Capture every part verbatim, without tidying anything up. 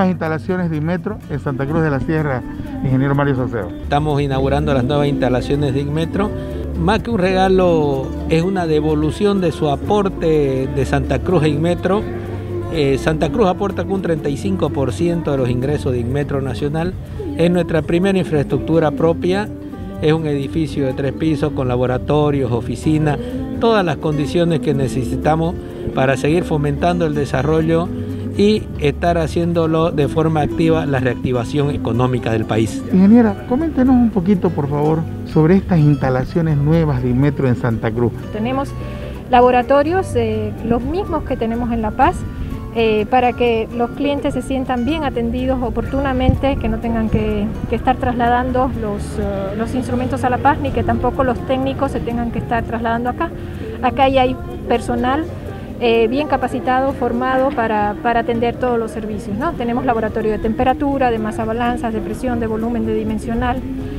nuevas instalaciones de Inmetro en Santa Cruz de la Sierra, ingeniero Mario Saucedo. Estamos inaugurando las nuevas instalaciones de Inmetro. Más que un regalo, es una devolución de su aporte de Santa Cruz a Inmetro. Eh, Santa Cruz aporta con un treinta y cinco por ciento de los ingresos de Inmetro Nacional. Es nuestra primera infraestructura propia. Es un edificio de tres pisos con laboratorios, oficinas, todas las condiciones que necesitamos para seguir fomentando el desarrollo y estar haciéndolo de forma activa la reactivación económica del país. Ingeniera, coméntenos un poquito, por favor, sobre estas instalaciones nuevas de Inmetro en Santa Cruz. Tenemos laboratorios, eh, los mismos que tenemos en La Paz, eh, para que los clientes se sientan bien atendidos oportunamente, que no tengan que, que estar trasladando los, uh, los instrumentos a La Paz, ni que tampoco los técnicos se tengan que estar trasladando acá. Acá ya hay personal Eh, bien capacitado, formado para, para atender todos los servicios, ¿no? Tenemos laboratorio de temperatura, de masa balanzas, de presión, de volumen, de dimensional.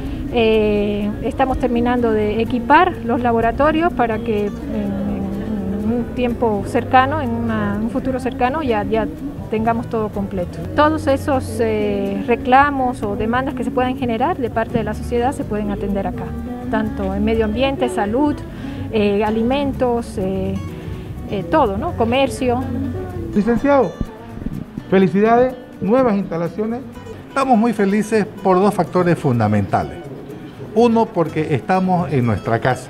Eh, estamos terminando de equipar los laboratorios para que en, en un tiempo cercano, en una, un futuro cercano, ya, ya tengamos todo completo. Todos esos eh, reclamos o demandas que se puedan generar de parte de la sociedad se pueden atender acá, tanto en medio ambiente, salud, eh, alimentos, eh, Eh, todo, ¿no? Comercio. Licenciado, felicidades, nuevas instalaciones. Estamos muy felices por dos factores fundamentales. Uno, porque estamos en nuestra casa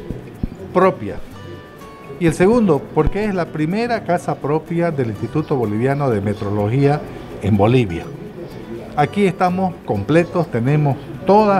propia. Y el segundo, porque es la primera casa propia del Instituto Boliviano de Metrología en Bolivia. Aquí estamos completos, tenemos todos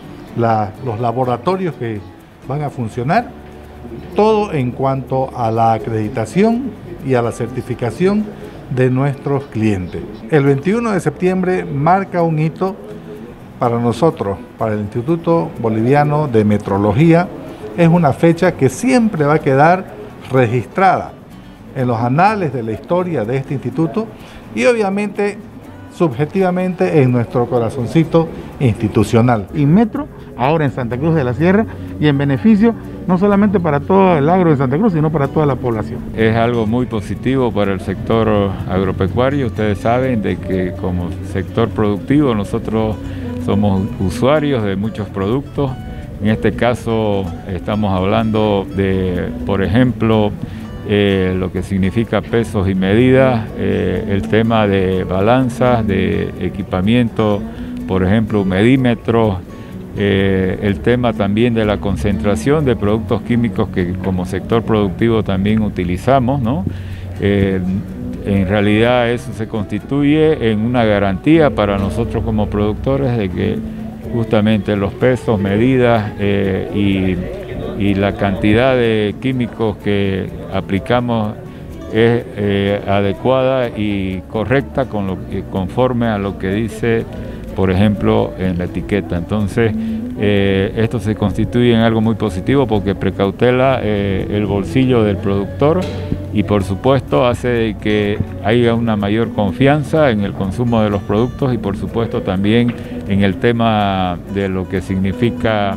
los laboratorios que van a funcionar. Todo en cuanto a la acreditación y a la certificación de nuestros clientes. El veintiuno de septiembre marca un hito para nosotros, para el Instituto Boliviano de Metrología. Es una fecha que siempre va a quedar registrada en los anales de la historia de este instituto y obviamente subjetivamente en nuestro corazoncito institucional. Inmetro, ahora en Santa Cruz de la Sierra, y en beneficio no solamente para todo el agro de Santa Cruz, sino para toda la población. Es algo muy positivo para el sector agropecuario. Ustedes saben de que como sector productivo nosotros somos usuarios de muchos productos. En este caso estamos hablando de, por ejemplo, Eh, lo que significa pesos y medidas, eh, el tema de balanzas, de equipamiento, por ejemplo, medímetros, eh, el tema también de la concentración de productos químicos que como sector productivo también utilizamos, ¿no? Eh, en realidad eso se constituye en una garantía para nosotros como productores de que justamente los pesos, medidas eh, y y la cantidad de químicos que aplicamos es eh, adecuada y correcta con lo que, conforme a lo que dice, por ejemplo, en la etiqueta. Entonces, eh, esto se constituye en algo muy positivo porque precautela eh, el bolsillo del productor y, por supuesto, hace que haya una mayor confianza en el consumo de los productos y, por supuesto, también en el tema de lo que significa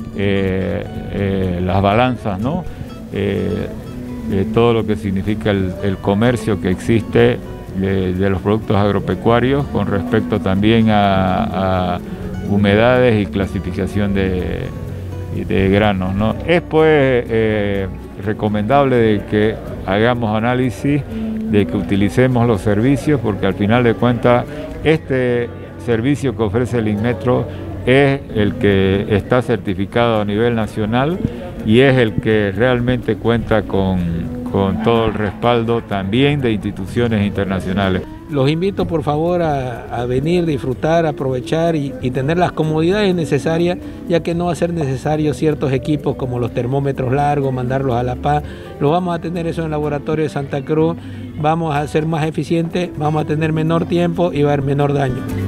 Eh, eh, las balanzas, ¿no? Eh, eh, todo lo que significa el, el comercio que existe de, de los productos agropecuarios con respecto también a, a humedades y clasificación de, de granos, ¿no? Es pues eh, recomendable de que hagamos análisis, de que utilicemos los servicios, porque al final de cuentas este servicio que ofrece el Inmetro es el que está certificado a nivel nacional y es el que realmente cuenta con, con todo el respaldo también de instituciones internacionales. Los invito por favor a, a venir, disfrutar, aprovechar y, y tener las comodidades necesarias, ya que no va a ser necesario ciertos equipos como los termómetros largos, mandarlos a La Paz. Lo vamos a tener eso en el laboratorio de Santa Cruz, vamos a ser más eficientes, vamos a tener menor tiempo y va a haber menor daño.